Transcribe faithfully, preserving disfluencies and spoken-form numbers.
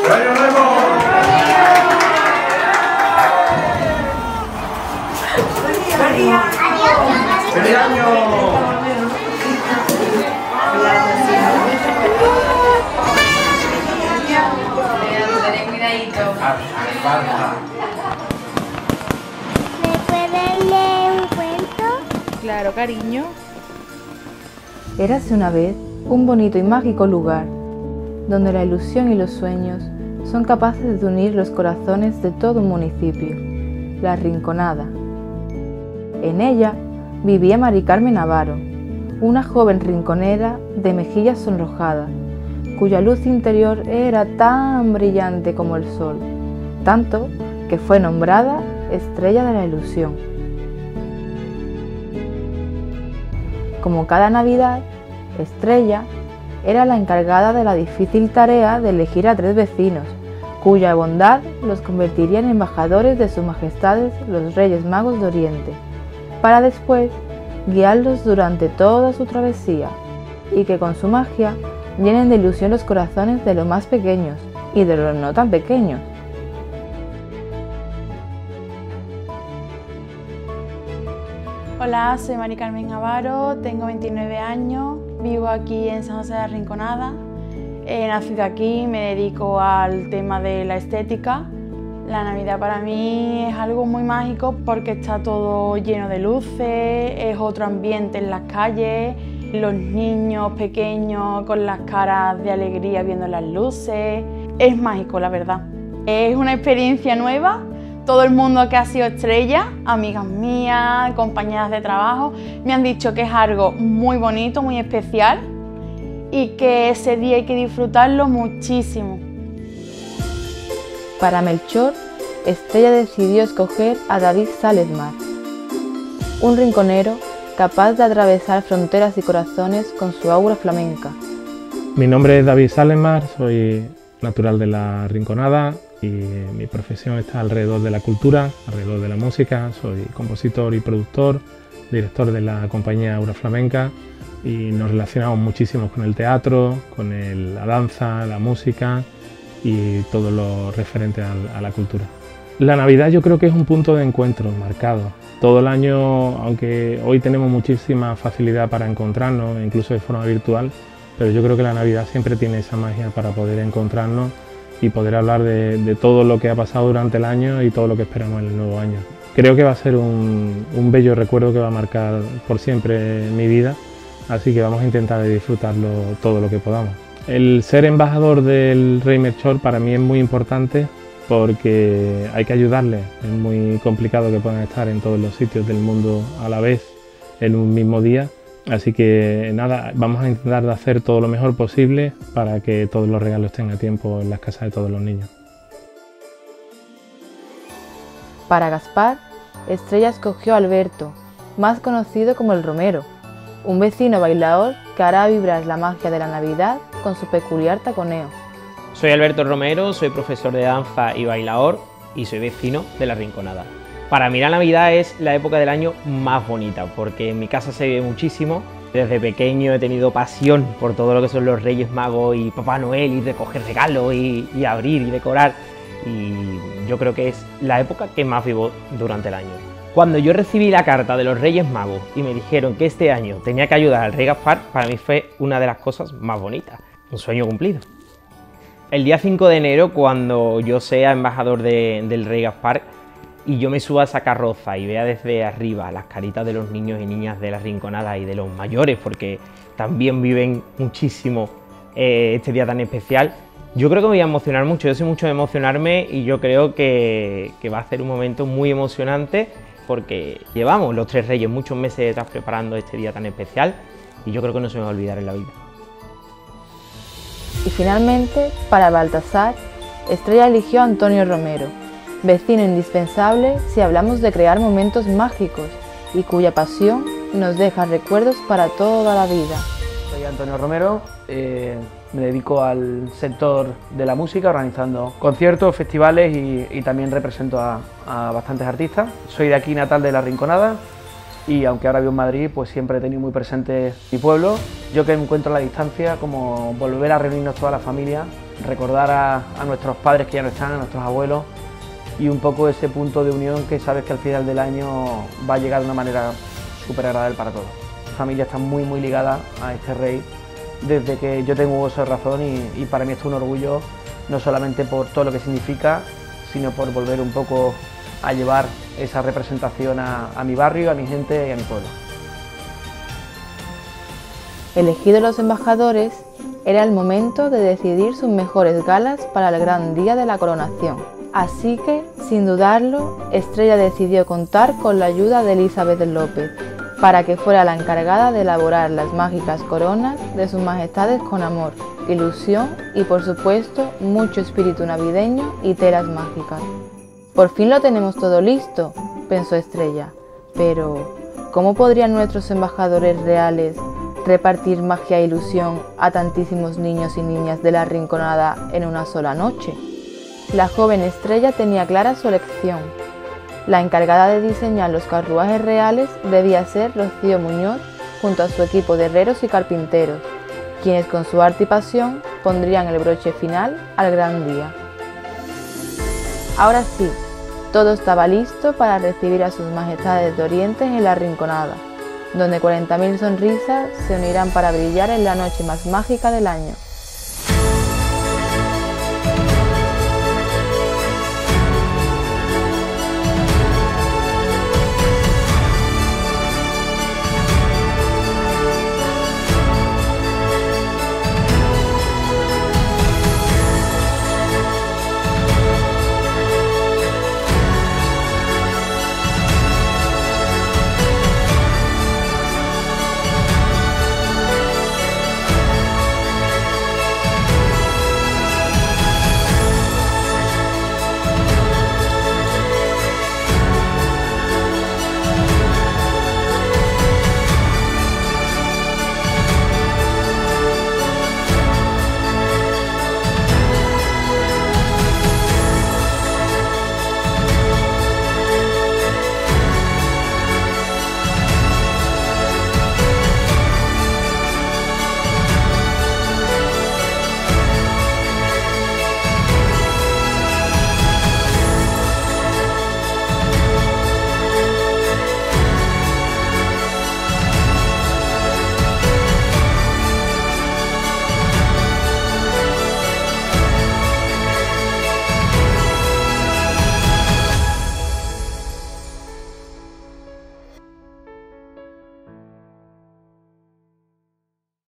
¡Feliz año! ¿Me puedes leer un cuento? Claro, cariño. Érase una vez un bonito y mágico lugar, donde la ilusión y los sueños son capaces de unir los corazones de todo un municipio, La Rinconada. En ella vivía Mari Carmen Avaro, una joven rinconera de mejillas sonrojadas, cuya luz interior era tan brillante como el sol, tanto que fue nombrada Estrella de la Ilusión. Como cada Navidad, Estrella era la encargada de la difícil tarea de elegir a tres vecinos, cuya bondad los convertiría en embajadores de sus majestades los Reyes Magos de Oriente, para después guiarlos durante toda su travesía y que con su magia llenen de ilusión los corazones de los más pequeños y de los no tan pequeños. Hola, soy Mari Carmen Avaro, tengo veintinueve años, vivo aquí en San José de la Rinconada. He nacido aquí, me dedico al tema de la estética. La Navidad para mí es algo muy mágico porque está todo lleno de luces, es otro ambiente en las calles, los niños pequeños con las caras de alegría viendo las luces. Es mágico, la verdad. Es una experiencia nueva. Todo el mundo que ha sido estrella, amigas mías, compañeras de trabajo, me han dicho que es algo muy bonito, muy especial y que ese día hay que disfrutarlo muchísimo. Para Melchor, Estrella decidió escoger a David Salesmar, un rinconero capaz de atravesar fronteras y corazones con su aura flamenca. Mi nombre es David Salesmar, soy natural de La Rinconada y mi profesión está alrededor de la cultura, alrededor de la música. Soy compositor y productor, director de la compañía Aura Flamenca y nos relacionamos muchísimo con el teatro, con el, la danza, la música y todo lo referente a, a la cultura. La Navidad yo creo que es un punto de encuentro marcado. Todo el año, aunque hoy tenemos muchísima facilidad para encontrarnos, incluso de forma virtual, pero yo creo que la Navidad siempre tiene esa magia para poder encontrarnos y poder hablar de, de todo lo que ha pasado durante el año y todo lo que esperamos en el nuevo año. Creo que va a ser un, un bello recuerdo que va a marcar por siempre mi vida, así que vamos a intentar disfrutarlo todo lo que podamos. El ser embajador del Rey Melchor para mí es muy importante porque hay que ayudarle. Es muy complicado que puedan estar en todos los sitios del mundo a la vez en un mismo día. Así que nada, vamos a intentar de hacer todo lo mejor posible para que todos los regalos estén a tiempo en las casas de todos los niños. Para Gaspar, Estrella escogió a Alberto, más conocido como el Romero, un vecino bailador que hará vibrar la magia de la Navidad con su peculiar taconeo. Soy Alberto Romero, soy profesor de danza y bailador y soy vecino de La Rinconada. Para mí la Navidad es la época del año más bonita porque en mi casa se vive muchísimo. Desde pequeño he tenido pasión por todo lo que son los Reyes Magos y Papá Noel y recoger regalos y, y abrir y decorar. Y yo creo que es la época que más vivo durante el año. Cuando yo recibí la carta de los Reyes Magos y me dijeron que este año tenía que ayudar al Rey Gaspar, para mí fue una de las cosas más bonitas, un sueño cumplido. El día cinco de enero, cuando yo sea embajador de, del Rey Gaspar y yo me suba a esa carroza y vea desde arriba las caritas de los niños y niñas de La Rinconada y de los mayores, porque también viven muchísimo eh, este día tan especial, yo creo que me voy a emocionar mucho. Yo soy mucho de emocionarme y yo creo que, que va a ser un momento muy emocionante porque llevamos los tres Reyes muchos meses detrás preparando este día tan especial y yo creo que no se me va a olvidar en la vida. Y finalmente, para Baltasar, Estrella eligió a Antonio Romero, vecino indispensable si hablamos de crear momentos mágicos y cuya pasión nos deja recuerdos para toda la vida. Soy Antonio Romero, eh, me dedico al sector de la música, organizando conciertos, festivales y, y también represento a, a bastantes artistas. Soy de aquí, natal de La Rinconada, y aunque ahora vivo en Madrid, pues siempre he tenido muy presente mi pueblo. Yo que me encuentro a la distancia, como volver a reunirnos toda la familia recordar a, a nuestros padres que ya no están, a nuestros abuelos, y un poco ese punto de unión que sabes que al final del año va a llegar de una manera súper agradable para todos. Mi familia está muy muy ligada a este rey desde que yo tengo uso de razón y, y para mí esto es un orgullo, no solamente por todo lo que significa, sino por volver un poco a llevar esa representación a, a mi barrio, a mi gente y a mi pueblo. Elegidos los embajadores, era el momento de decidir sus mejores galas para el gran día de la coronación. Así que, sin dudarlo, Estrella decidió contar con la ayuda de Elizabeth López para que fuera la encargada de elaborar las mágicas coronas de sus majestades con amor, ilusión y, por supuesto, mucho espíritu navideño y telas mágicas. Por fin lo tenemos todo listo, pensó Estrella, pero ¿cómo podrían nuestros embajadores reales repartir magia e ilusión a tantísimos niños y niñas de la Rinconada en una sola noche? La joven Estrella tenía clara su elección. La encargada de diseñar los carruajes reales debía ser Rocío Muñoz junto a su equipo de herreros y carpinteros, quienes con su arte y pasión pondrían el broche final al gran día. Ahora sí, todo estaba listo para recibir a sus majestades de Oriente en la Rinconada, donde cuarenta mil sonrisas se unirán para brillar en la noche más mágica del año.